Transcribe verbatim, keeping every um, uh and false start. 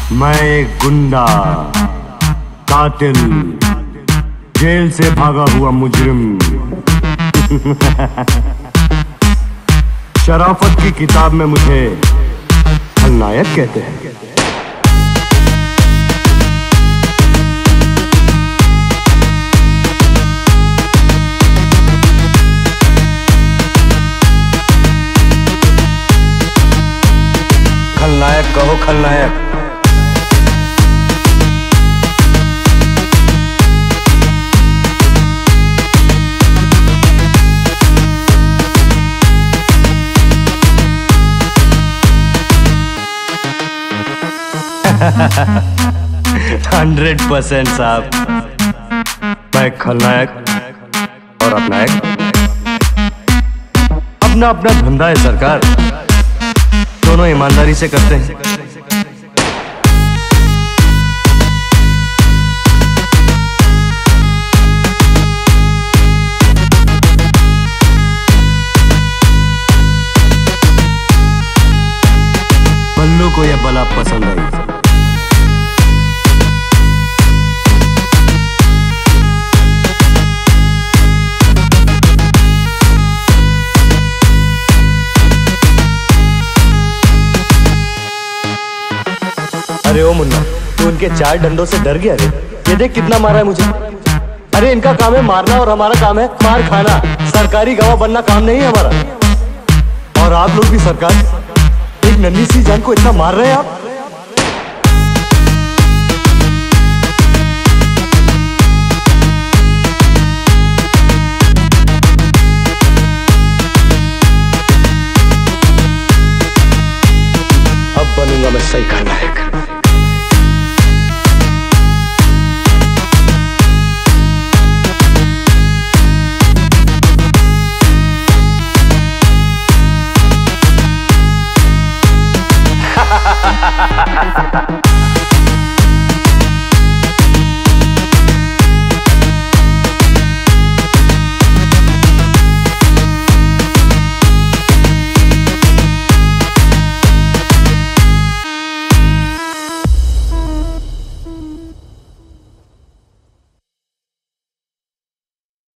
मैं एक गुंडा, कातिल, जेल से भागा हुआ मुजरिम। शराफत की किताब में मुझे खलनायक कहते हैं। खलनायक कहो खलनायक। हंड्रेड परसेंट साहब, मैं खलनायक और अपनायक। अपना अपना धंधा है सरकार, दोनों ईमानदारी से करते हैं। बल्लू को यह बला पसंद आई। अरे ओ मुन्ना, तू इनके चार डंडों से डर गया रे? ये देख कितना मारा है मुझे। अरे इनका काम है मारना और हमारा काम है मार खाना। सरकारी गवाह बनना काम नहीं है हमारा। और आप लोग भी सरकार, एक नन्ही सी जान को इतना मार रहे हैं आप।